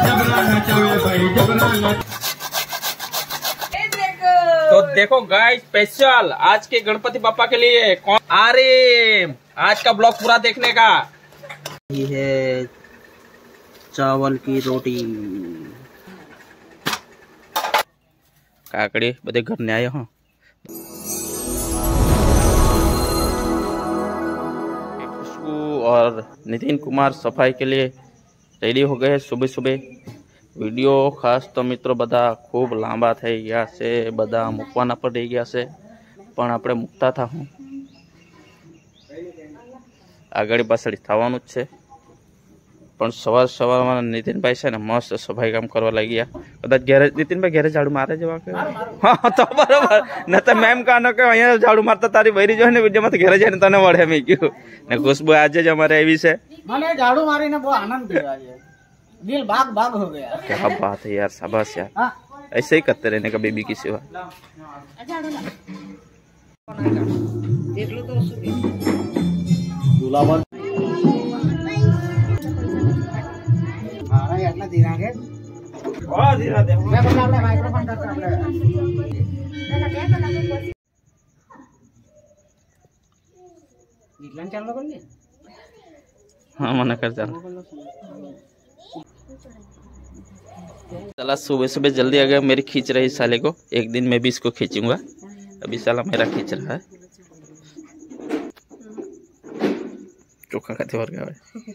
तो देखो guys, special आज के गणपति बापा के लिए कौन आ रहे आज का ब्लॉग पूरा देखने का। ये है चावल की रोटी। काकड़ी बधे घर ने आए हो। खुशबू और नितिन कुमार सफाई के लिए रेडी हो गए सुबह सुबह। वीडियो खास तो मित्रों बधा खूब लांबा थई गया से, बधा मूकवाना पर रही गया से, पण आपणे मूकता था हूँ आगळ पाछळ थवानुं ज छे। पण सवार सवार नितिन भाई है मस्त सफाई काम करवा लगी गया। कदाच घेरे नितिन भाई घेरे झाड़ू मारे जवा के हाँ तो बराबर न तो मैम कहनो के अहींया झाड़ू मारता तारी बहरी जो ने विडियो में घेरे जाने तने वळे મે क्यों ने खुशबू आज ज हमारे આવી છે। મને झाड़ू मारीने बहुत आनंद થયો આજે, दिल भाग भाग हो गया। क्या बात है यार, शाबाश यार, ऐसे ही करते रहने का बेबी की सेवा। देख लो तो झूलावन એટલા ધીરા કે ઓ ધીરા દે મે બોલ આપણે માઈક્રોફોન કરતા આપણે નીકળન ચાલુ कर ले। हाँ मना कर चल। साला सुबह सुबह जल्दी आ गया, मेरी खींच रही साले को। एक दिन मैं भी इसको खींचूंगा, अभी साला मेरा खींच रहा है। चोखा खाते और क्या है।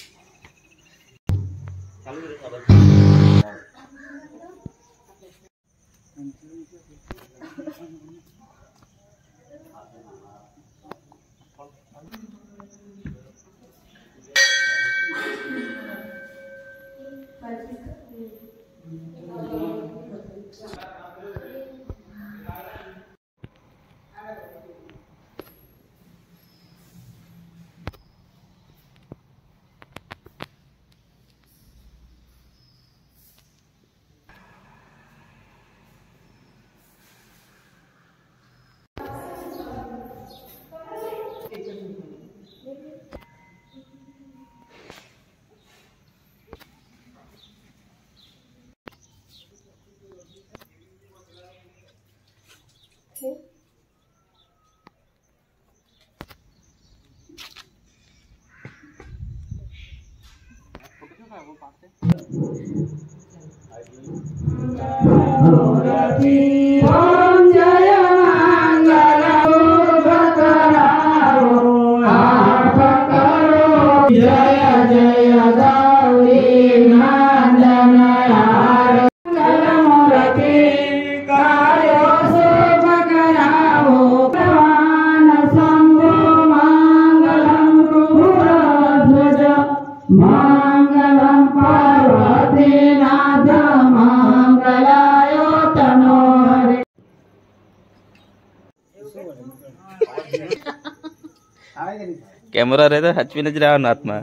कैमरा रहता हचवी नजर आवे नाथ में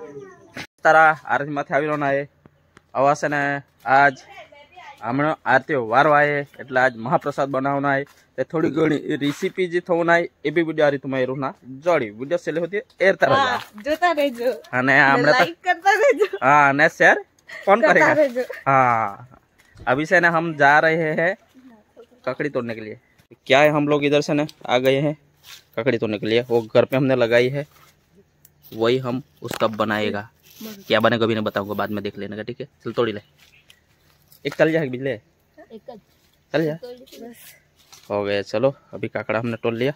तारा आरती माथे आवेलो ना है आवासे ने आज हमणो आरती वारो आए એટલે आज महाप्रसाद बनावना है। ते थोड़ी घणी रेसिपी जे थवना है ए भी वीडियो आ रीतु में रुना जोड़ी वीडियो सेले होती एयर तरह जोता रहजो અને हमने लाइक करता रहजो। हां ने शेयर कौन करेगा। हां अभी से ना हम जा रहे हैं ककड़ी तोड़ने के लिए। क्या है हम लोग इधर से ना आ गए हैं ककड़ी तोड़ने के लिए। वो घर पे हमने लगाई है, वही हम उसका बनाएगा। क्या बनेगा भी नहीं बताऊंगा, बाद में देख लेने का, ठीक है। चल तोड़ी ले, एक चल जाएगा बिजले चल जा हो गया। चलो अभी काकड़ा हमने तोड़ लिया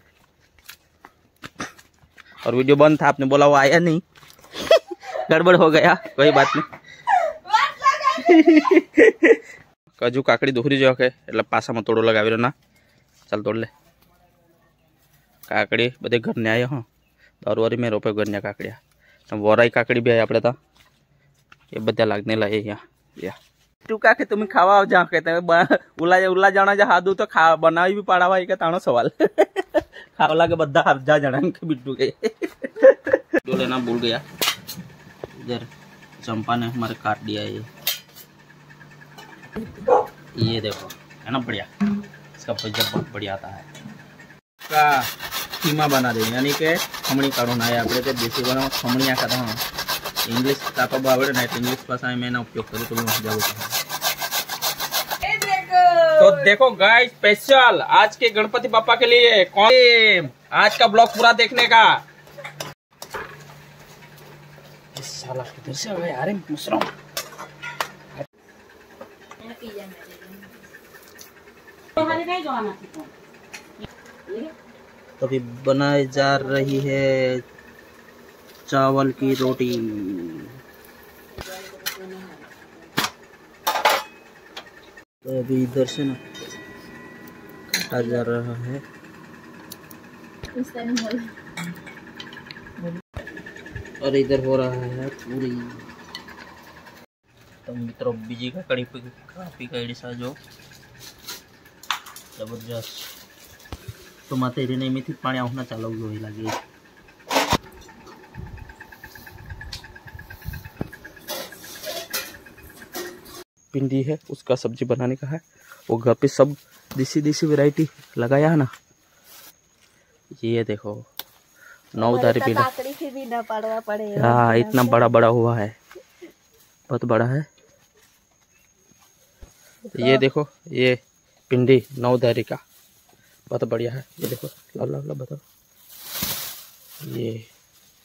और वीडियो बंद था, आपने बोला वो आया नहीं गड़बड़ हो गया, कोई बात नहीं। कजू काकड़ी दोहरी जो है એટલે પાસામાં તોડો લગાવેલો ના। ચાલ તોડ લે કાકડી બધે ઘર ને આયા હો દરવારી મે રોપે ઘર ને કાકડિયા વરાઈ કાકડી બી આપણે તો એ બધા લાગને લાય અહીંયા યા તું કાકે તમે ખાવા આવ જા કે તમે ઉલા જાણા જા હાદુ તો ખા બનાવી બી પાડાવા કે તાણો સવાલ ખાવા લાગે બધા હરજા જણા કે बिट्टू के जो लेना भूल गया। इधर चंपा ने हमारे काट दिया ये देखो है ना बढ़िया, इसका पिज्जा बहुत बढ़िया आता है। का कीमा बना दे यानी के खमणी काढून आहे आपले ते देशी बनाव खमणी खाता हूं इंग्लिश आपको आवड़े ना इंग्लिश भाषा में उपयोग करूँ तो जाओ। तो देखो गाइस, स्पेशल आज के गणपति पापा के लिए कौन आज का ब्लॉग पूरा देखने का। साला किधर से आ गया यार मुसरा। अभी बनाई जा रही है चावल की रोटी। तो अभी इधर से ना काटा जा रहा है और इधर हो रहा है पूरी। तो मित्रों बीजी का कड़ी काफी कड़ी सा जो जबरदस्त। तो माते रे नहीं थी पानी आउना चालू होई लागे। पिंडी है उसका सब्जी बनाने का है। वो घर पे सब देसी वैरायटी लगाया है ना। ये देखो 9 दारी भी ना पड़वा पड़े। हाँ इतना बड़ा बड़ा हुआ है, बहुत बड़ा है। ये देखो ये पिंडी 9 दारी का बहुत बढ़िया है। ये देखो ला बताओ ये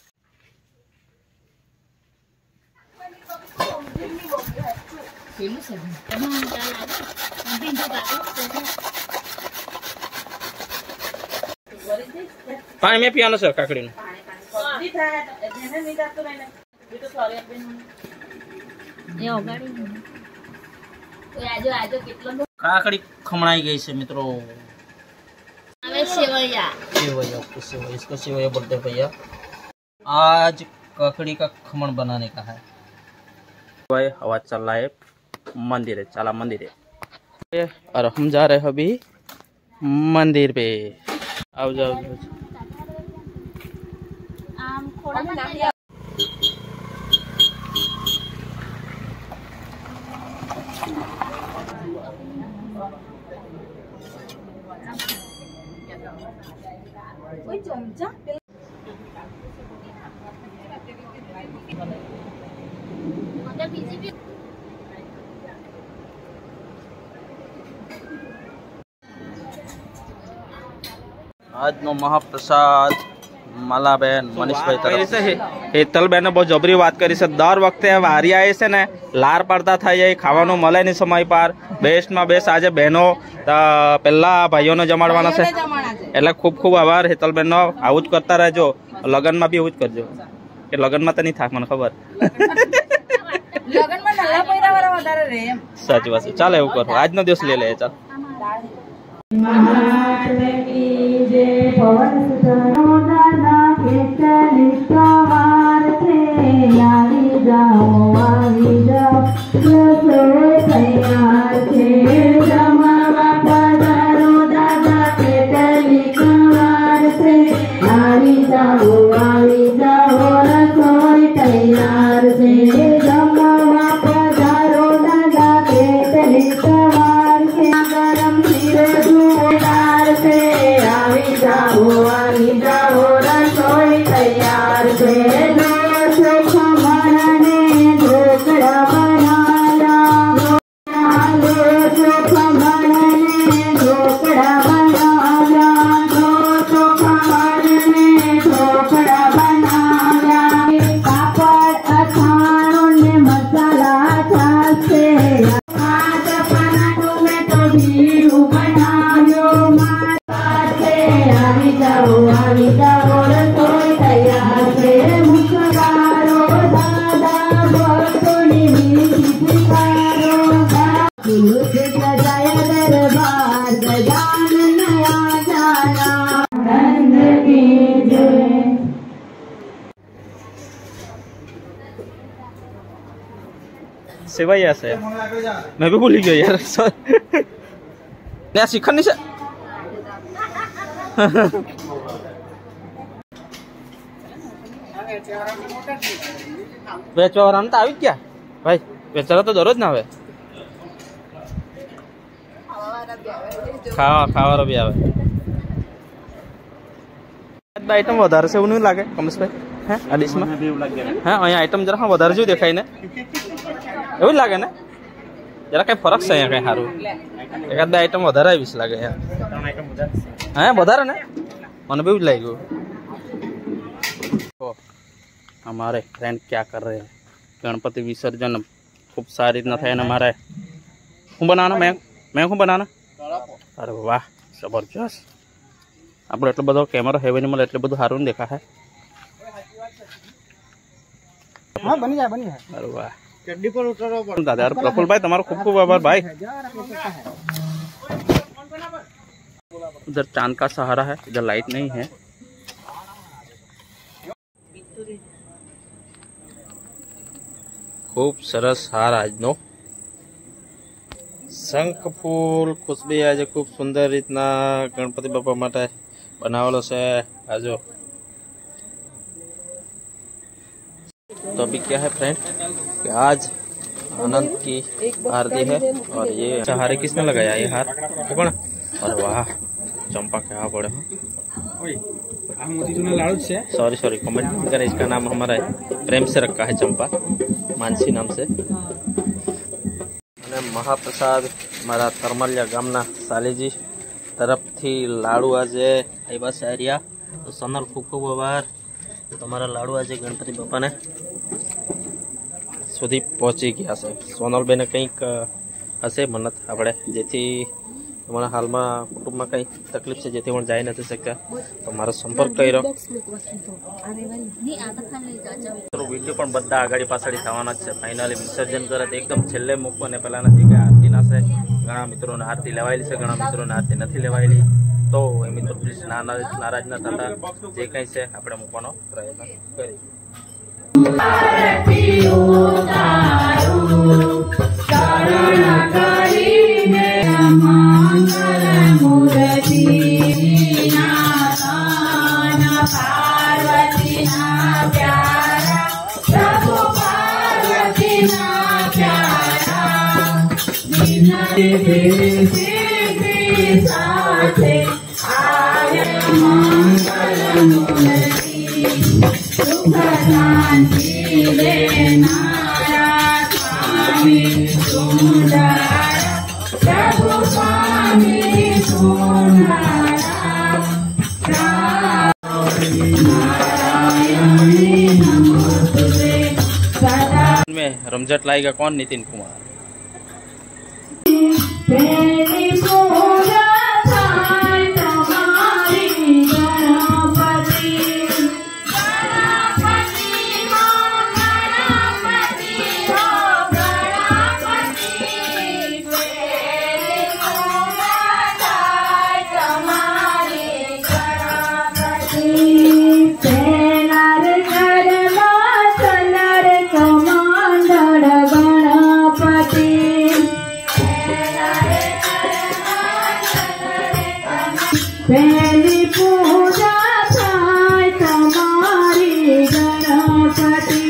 पानी में पियानो सर काकड़ी नु काकड़ी खमणाई गई से मित्रों। सेवैया इसको सेवैया बोलते हैं भैया। आज काकड़ी का खमण बनाने का है। आवाज चल रहा है मंदिर है, चला मंदिर है और हम जा रहे हैं अभी मंदिर पे। आओ जाओ आज नो महाप्रसाद मलाबेन मनीषभाई तरफ से હેતલબેન બહુ જબરી વાત કરી છે। દર વખતે વારી આવે છે ને લાર પડતા થાય એ ખાવાનું મળે નહીં સમય પાર। બેસ્ટમાં બેસ્ટ આજે બહેનો પહેલા ભાઈઓને જમાડવાના છે એટલે ખૂબ ખૂબ આભાર હેતલબેનનો। આવું જ કરતા રહેજો, લગનમાં બી એવું જ કરજો કે લગનમાં તો નહીં થાક મને ખબર। સાચી વાત છે, ચાલ એવું કરો આજનો દિવસ લઈ લે ચાલ। सेवैया से मैं भी भूल गया यार। नया शिखर नहीं से वेचवारा तो आवी क्या भाई, वेचारा तो दररोज ना आवे। खावा भी आवे। आइटम વધારે છે એવું નહીં લાગે કમલેશભાઈ? હે આ ડીશમાં હા અહીંયા આઈટમ જરા વધારે જેવું દેખાય ને એવું જ લાગે ને જરા કઈ ફરક છે અહીંયા કઈ સારું એકાદ બે આઈટમ વધારે આવીશ લાગે હા વધારે ને મને બી જ લાગ્યું तो हमारे फ्रेंड क्या कर रहे हैं गणपति विसर्जन खूब सारी રીતના થાય ને મારે શું બનાવવાનું મેં શું બનાવવાનું અરે વાહ જબરજસ્ત આપણો એટલો બધો કેમેરો હેવી નહીં મળે એટલે બધું સારું નહીં દેખાય हाँ बनी जाए અરે વાહ चड्डी पर उतरो पर દાદા યાર પ્રફુલભાઈ તમારો खूब खूब आभार भाई उधर चांद का सहारा है इधर लाइट नहीं है खूब सरस हार આજનો શંખ ફૂલ ખુશબી આજે ખૂબ સુંદર રીતના ગણપતિ બાપા માટે બનાવેલો છે આજો तो अभी क्या है फ्रेंड कि आज आनंद की आरती है और ये हार किसने लगाया ये हार कौन अरे वाह चंपा क्या पड़े सॉरी सॉरी कमेंट करें इसका नाम हमारा प्रेम से रखा है चंपा मानसी नाम से महाप्रसाद मारा तरमलिया गामना सालीजी तरफ थी लाडू आज आया सारिया तो सोनल खूब खूब आभार તમારા લાડુ આજે ગણપતિ બાપાને સુધી પહોંચી ગયા છે સોનલબેને કંઈક હશે મન્નત આપણે જેથી તમારા હાલમાં કુટુંબમાં કંઈ તકલીફ છે જેથી પણ જઈ નથી શકતા તો મારો સંપર્ક કર્યો વિડીયો પણ બધા આગળ પાછળ થવાના જ છે ફાઇનલી વિસર્જન કરે તો એકદમ છેલ્લે મૂકવો ને પહેલાના જે આરતી ના છે ઘણા મિત્રોને આરતી લેવાયેલી છે ઘણા મિત્રોને આરતી નથી લેવાયેલી तो ए मित्रों प्लीज नाराज न थता जे कई से આપણે મૂકવાનો પ્રયત્ન કરીએ में रमझट लाएगा कौन नितिन कुमार पहली पूजा थाय तुम्हारी गणपति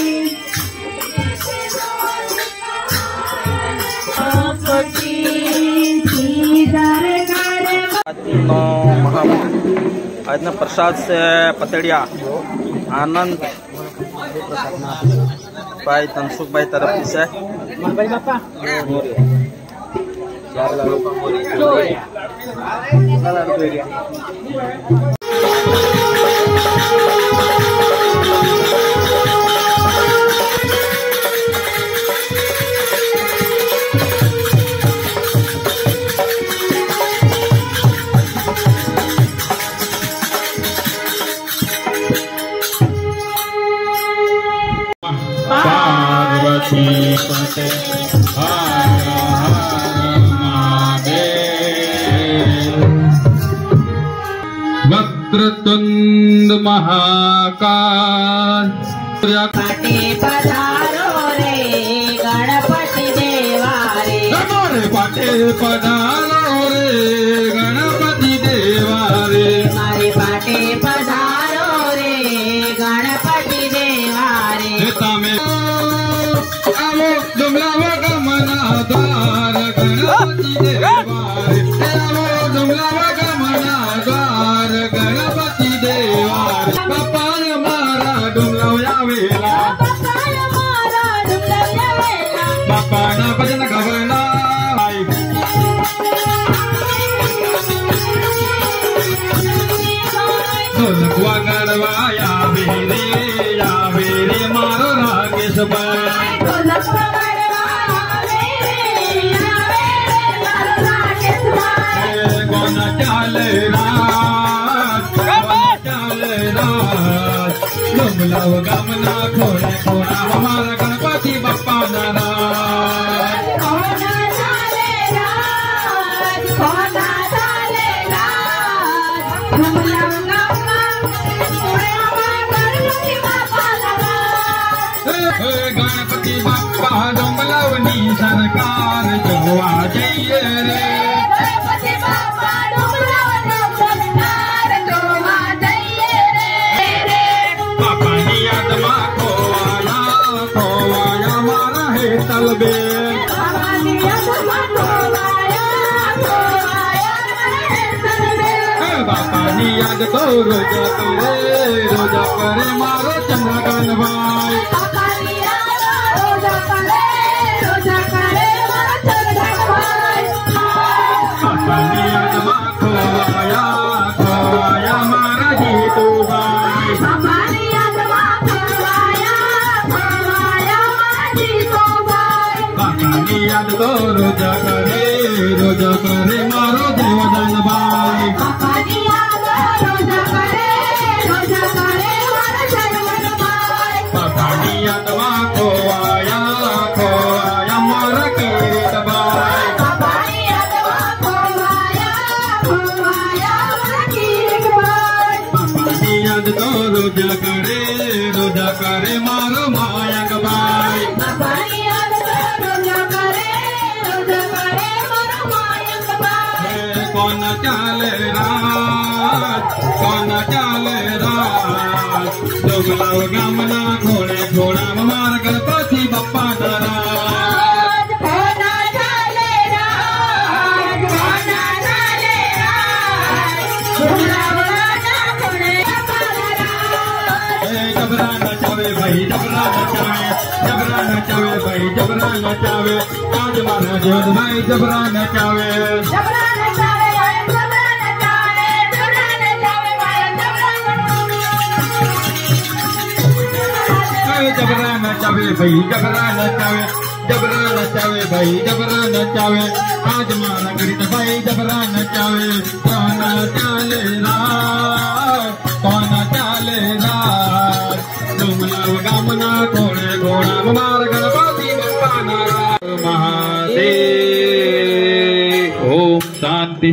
आज ना प्रसाद से पतड़िया आनंद भाई तनसुख भाई तरफ से पार्वती पते हर हर महादेव वक्रतुंड महाकाल पाटे पधारो रे गणपति देवा रे हमारे पाटे पधारो रे गणपति देवा रे हमारे पाटे पधारो रे गणपति देवा रे तमें आवो दुमलावा का मनादार गणपति देवा रे आवो दुमलावा का मनादार गणपति देवा रे बापा मारा डोंगराव गामना खोडे खोडा हमारा गणपति बाप्पा नाराज कोणा झाले राज कोणा झाले राज डोंगराव गामना खोडे गणपती बाप्पा नाराज गणपति बाप्पा डोंगलावनी सरकार जोवा जइए रे गणपती बाप्पा डोंगरावनी सरकार जोवा जइए रे बापानी याद मा खोवाया मारा है तलबे बापानी याद मा खोवाया रे तलबे बापानी याद तो रोजा करे मारो चंद्रकांत भाई बापानी याद रोजा करे मारो चंद्रकांत भाई बापानी याद मा खोवाया मारा जीतू भाई बापानी याद मा खोवाया मारा जीतू भाई बापानी याद तो रोजा करे मारो देवदान भाई बापानी याद रोजा करे मारो देवदान भाई बापानी याद मा खोवाया मारा किरीट भाई बापानी याद मा खोवाया मारा किरीट भाई बापानी याद तो रोजा करे मारो मायक भाई बापानी याद रोजा करे मारो मायक भाई कौन चाले राज डोंगराव गामना घोड़े घोड़ा मार गणपति बाप्पा नाराज कोणा झाले राज कोणा झाले राज डोंगरावना खोडे बाप्पा नाराज जबरा नचावे भाई जबरा नचावे आज मारा जोध भाई जबरा नचावे जबरा नचावे भाई जबरा नचावे भाई जबरा नचावे भाई जबरा नचावे आज मारा गणित भाई जबरा नचावे कोना चाले राज डोंगराव गामना घोड़े घोड़ा मार गणपति बाप्पा नाराज महादेव ओम शांति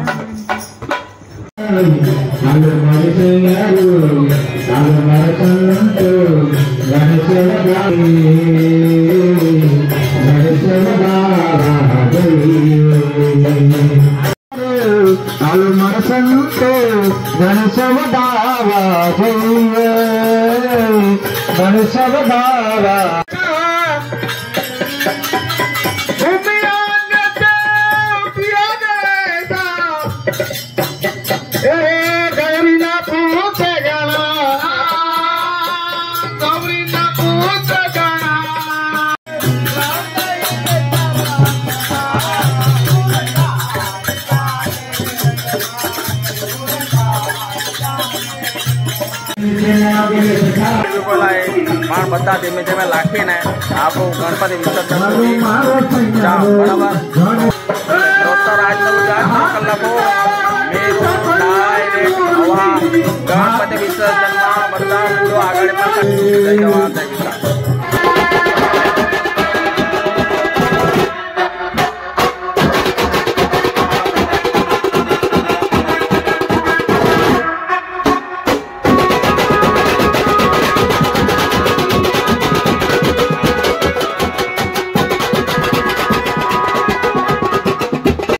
પણ બધા ધીમે ધીમે લાખીને આપણું ગણપતિ વિસર્જન બરાબર ડોક્ટર આજનું 4 કલાકો મેરું ડાયરેક્ટ હવા ગણપતિ વિસર્જનમાં બધા મિત્રો આગળ પણ જય જવાન